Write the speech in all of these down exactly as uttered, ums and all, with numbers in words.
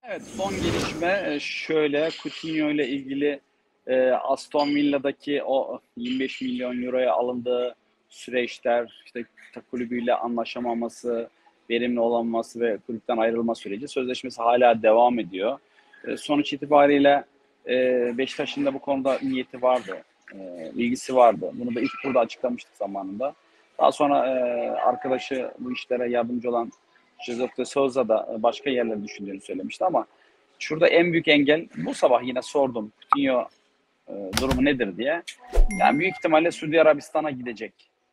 Evet, son gelişme e, şöyle, Coutinho ile ilgili e, Aston Villa'daki o yirmi beş milyon euroya alındığı süreçler, işte kulübüyle anlaşamaması, verimli olamaması ve kulüpten ayrılma süreci sözleşmesi hala devam ediyor. E, sonuç itibariyle e, Beşiktaş'ın da bu konuda niyeti vardı, e, ilgisi vardı. Bunu da ilk burada açıklamıştık zamanında. Daha sonra e, arkadaşı bu işlere yardımcı olan Jesus de Souza da başka yerleri düşündüğünü söylemişti ama şurada en büyük engel, bu sabah yine sordum Coutinho e, durumu nedir diye. Yani büyük ihtimalle Suudi Arabistan'a gidecek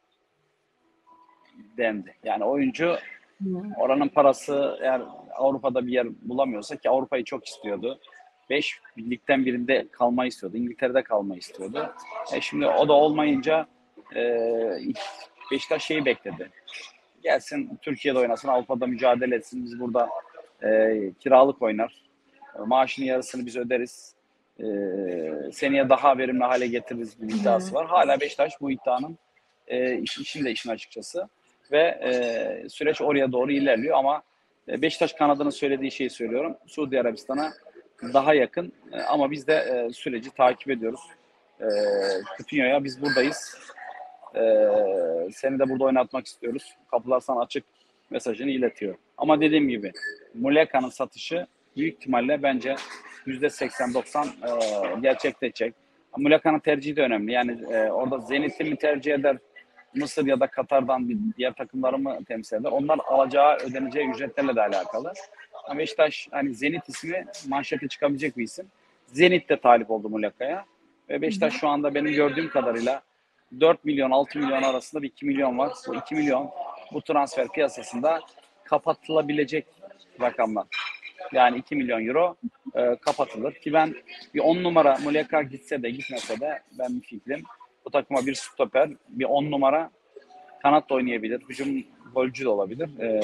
dendi. Yani oyuncu oranın parası eğer Avrupa'da bir yer bulamıyorsa, ki Avrupa'yı çok istiyordu. Beş ligden birinde kalmayı istiyordu. İngiltere'de kalmayı istiyordu. E şimdi o da olmayınca e, Beşiktaş şeyi bekledi. Gelsin Türkiye'de oynasın, Avrupa'da mücadele etsin. Biz burada e, kiralık oynar. Maaşının yarısını biz öderiz. E, seneye daha verimli hale getiririz bir iddiası var. Hala Beşiktaş bu iddianın e, işin de işin açıkçası. Ve e, süreç oraya doğru ilerliyor ama e, Beşiktaş kanadının söylediği şeyi söylüyorum. Suudi Arabistan'a daha yakın e, ama biz de e, süreci takip ediyoruz. E, Coutinho'ya biz buradayız. Ee, seni de burada oynatmak istiyoruz. Kapılar sana açık mesajını iletiyor. Ama dediğim gibi Muleka'nın satışı büyük ihtimalle bence yüzde seksen doksan e, gerçekleşecek. Muleka'nın tercihi de önemli. Yani e, orada Zenit'i mi tercih eder, Mısır ya da Katar'dan bir diğer takımları mı temsil eder? Onlar alacağı, ödeneceği ücretlerle de alakalı. Ama Beşiktaş, hani Zenit ismi manşete çıkabilecek bir isim. Zenit de talip oldu Muleka'ya. Ve Beşiktaş şu anda benim gördüğüm kadarıyla dört milyon altı milyon arasında bir iki milyon var. Bu iki milyon bu transfer piyasasında kapatılabilecek rakamlar. Yani iki milyon euro e, kapatılır. Ki ben bir on numara Muleka gitse de gitmese de ben bir fikrim. Bu takıma bir stoper, bir on numara kanat da oynayabilir. Hücum golcü de olabilir. E,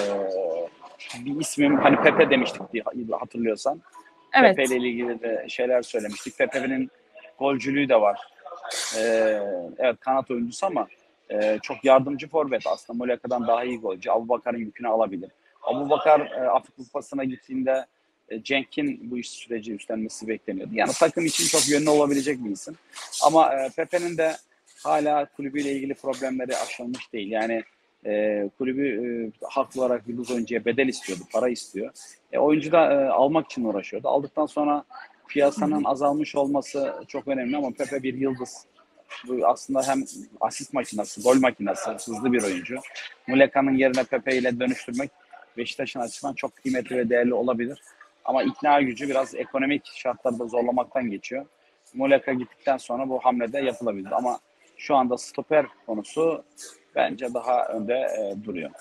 bir ismim, hani Pepe demiştik diye hatırlıyorsan. Pepe Evet. ile ilgili de şeyler söylemiştik. Pepe'nin golcülüğü de var. Ee, evet, kanat oyuncusu ama e, çok yardımcı forvet aslında. Muleka'dan daha iyi golcü. Abubakar'ın yükünü alabilir. Abubakar e, Afrika Kupası'na gittiğinde e, Cenk'in bu iş süreci üstlenmesi bekleniyordu. Yani takım için çok yönlü olabilecek bir isim. Ama e, Pepe'nin de hala kulübüyle ilgili problemleri aşılmış değil. Yani e, kulübü e, haklı olarak yıldız oyuncuya bedel istiyordu, para istiyor. E, oyuncu da e, almak için uğraşıyordu. Aldıktan sonra piyasanın azalmış olması çok önemli ama Pepe bir yıldız. Bu aslında hem asist makinesi, gol makinesi, hızlı bir oyuncu. Muleka'nın yerine Pepe ile dönüştürmek Beşiktaş'ın açısından çok kıymetli ve değerli olabilir. Ama ikna gücü biraz ekonomik şartlarda zorlamaktan geçiyor. Muleka gittikten sonra bu hamlede yapılabilir. Ama şu anda stoper konusu bence daha önde e, duruyor.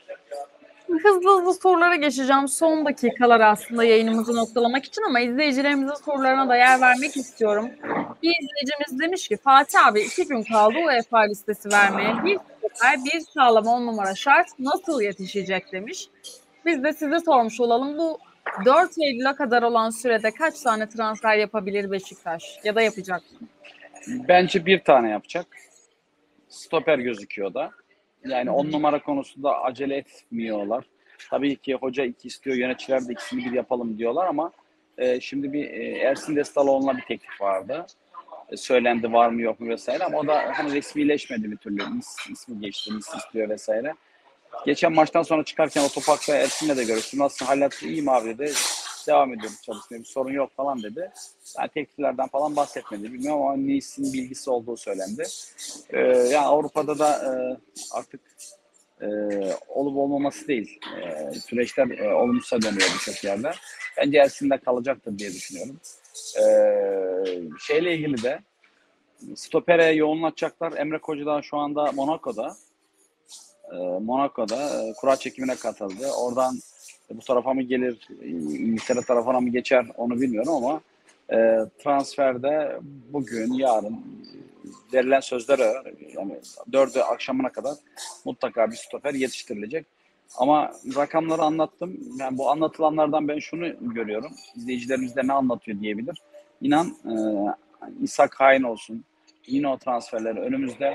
Hızlı hızlı sorulara geçeceğim. Son dakikalar aslında yayınımızı noktalamak için ama izleyicilerimizin sorularına da yer vermek istiyorum. Bir izleyicimiz demiş ki Fatih abi iki gün kaldı UEFA listesi vermeye. Bir stoper, bir sağlam on numara şart nasıl yetişecek demiş. Biz de size sormuş olalım. Bu dört Eylül'e kadar olan sürede kaç tane transfer yapabilir Beşiktaş ya da yapacak mı? Bence bir tane yapacak. Stoper gözüküyor da. Yani on numara konusunda acele etmiyorlar. Tabii ki hoca iki istiyor, yöneticiler de ikisini bir yapalım diyorlar ama e, şimdi bir e, Ersin Destaloğlu'na bir teklif vardı. E, söylendi var mı yok mu vesaire ama o da hani resmileşmedi bir türlü. Mis, ismi geçti, mis istiyor vesaire. Geçen maçtan sonra çıkarken otoparkta Ersin'le de görüştüm. Nasıl halletti, iyiyim abi dedi. Devam ediyoruz çalışmaya, bir sorun yok falan dedi. Yani tekliflerden falan bahsetmedi. Bilmiyorum ama Nice'in bilgisi olduğu söylendi. Ee, yani Avrupa'da da e, artık e, olup olmaması değil. E, süreçler e, olumsuzsa dönüyor birçok yerde. Bence Ersin'de kalacaktır diye düşünüyorum. E, şeyle ilgili de stopere yoğunlaşacaklar. Emre Koca şu anda Monaco'da. E, Monaco'da e, kura çekimine katıldı. Oradan e, bu tarafa mı gelir, İngiltere tarafına mı geçer onu bilmiyorum ama e, transferde bugün, yarın verilen sözler yani dördü akşamına kadar mutlaka bir stoper yetiştirilecek. Ama rakamları anlattım. Yani bu anlatılanlardan ben şunu görüyorum. İzleyicilerimiz de ne anlatıyor diyebilir. İnan e, İshak Hain olsun. Yine o transferleri önümüzde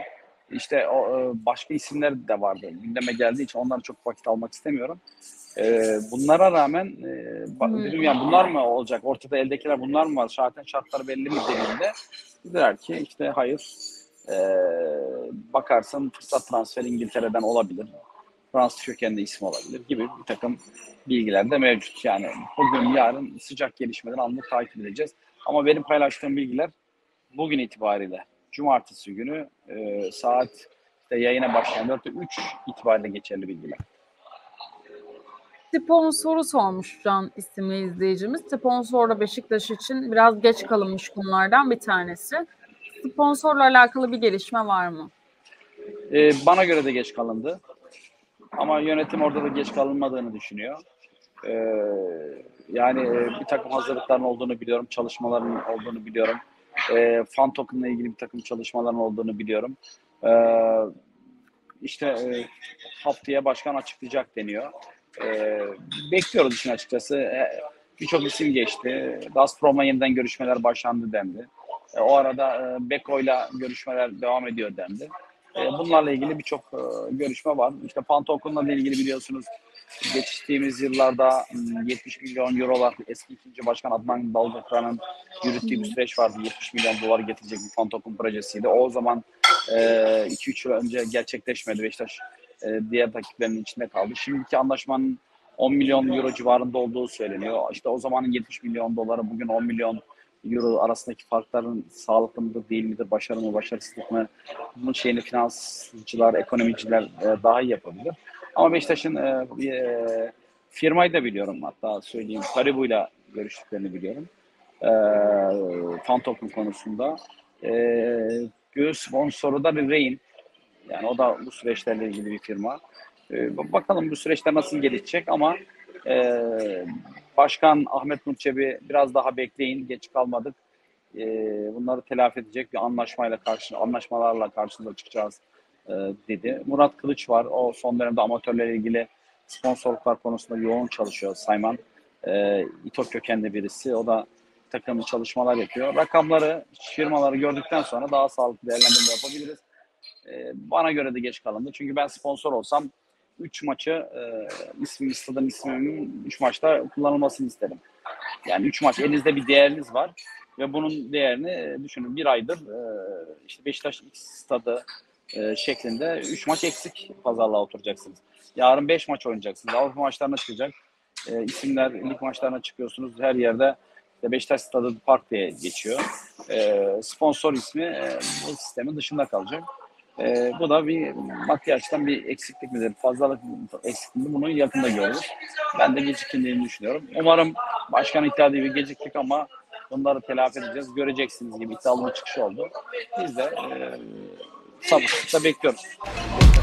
İşte o, e, başka isimler de vardı. Gündeme geldiği için onları çok vakit almak istemiyorum. E, bunlara rağmen e, Hmm. dedim ya bunlar mı olacak? Ortada eldekiler bunlar mı var? Zaten şartlar belli mi dediğinde dediler ki işte hayır. E, bakarsın fırsat transferi İngiltere'den olabilir. Fransız kökenli isim olabilir gibi bir takım bilgiler de mevcut. Yani bugün yarın sıcak gelişmeleri anlık takip edeceğiz. Ama benim paylaştığım bilgiler bugün itibariyle Cumartesi günü e, saat işte yayına başlayan dörtte üç itibariyle geçerli bilgiler. Sponsoru sormuş Can isimli izleyicimiz. Sponsor da Beşiktaş için biraz geç kalınmış konulardan bir tanesi. Sponsorla alakalı bir gelişme var mı? E, bana göre de geç kalındı. Ama yönetim orada da geç kalınmadığını düşünüyor. E, yani bir takım hazırlıkların olduğunu biliyorum. Çalışmaların olduğunu biliyorum. E, fan token'la ilgili bir takım çalışmaların olduğunu biliyorum. E, işte e, haftaya başkan açıklayacak deniyor. E, bekliyoruz işin açıkçası. E, Birçok isim geçti. Gazprom'la yeniden görüşmeler başlandı dendi. E, o arada e, Beko'yla görüşmeler devam ediyor dendi. E, bunlarla ilgili birçok e, görüşme var. İşte Pantokun'la ilgili biliyorsunuz geçtiğimiz yıllarda yetmiş milyon eurolar eski ikinci başkan Adnan Dalgıkran'ın yürüttüğü bir süreç vardı. yetmiş milyon dolar getirecek bir Pantokun projesiydi. O zaman iki üç yıl önce gerçekleşmedi. Beşiktaş e, diğer takiplerinin içinde kaldı. Şimdiki anlaşmanın on milyon euro civarında olduğu söyleniyor. İşte o zamanın yetmiş milyon doları bugün on milyon euro arasındaki farkların sağlıklı mıdır değil midir, başarı mı başarısızlık mı? Bunun şeyini finansçılar, ekonomiciler e, daha iyi yapabilir. Ama Beşiktaş'ın e, e, firmayı da biliyorum, hatta söyleyeyim Karibu'yla görüştüklerini biliyorum. E, fan token konusunda. E, göğüs sponsoru da Rein. Yani o da bu süreçlerle ilgili bir firma. E, bakalım bu süreçler nasıl gelişecek ama e, Başkan Ahmet Nur Çebi biraz daha bekleyin, geç kalmadık. E, bunları telafi edecek bir anlaşmayla karşı, anlaşmalarla karşınıza çıkacağız e, dedi. Murat Kılıç var. O son dönemde amatörlerle ilgili sponsorluklar konusunda yoğun çalışıyor Sayman. E, İTOK kökenli birisi. O da takım çalışmalar yapıyor. Rakamları, firmaları gördükten sonra daha sağlıklı değerlendirme yapabiliriz. E, bana göre de geç kalındı. Çünkü ben sponsor olsam üç maçı e, ismim, istediğim ismimin üç maçta kullanılmasını isterim. Yani üç maç elinizde bir değeriniz var ve bunun değerini düşünün bir aydır e, işte Beşiktaş X stadı e, şeklinde üç maç eksik pazarlığa oturacaksınız. Yarın beş maç oynayacaksınız. Avrupa maçlarına çıkacak. E, isimler lig maçlarına çıkıyorsunuz. Her yerde işte Beşiktaş stadı park diye geçiyor. E, sponsor ismi e, bu sistemin dışında kalacak. E, bu da bir maddi açıdan bir eksiklik midir? Fazlalık eksikliği bunu yakında görürüz. Ben de geciktiğini düşünüyorum. Umarım başkan iddialı bir geciktik ama bunları telafi edeceğiz. Göreceksiniz gibi iddialı bir çıkış oldu. Biz de e, sabırsızlıkla bekliyoruz.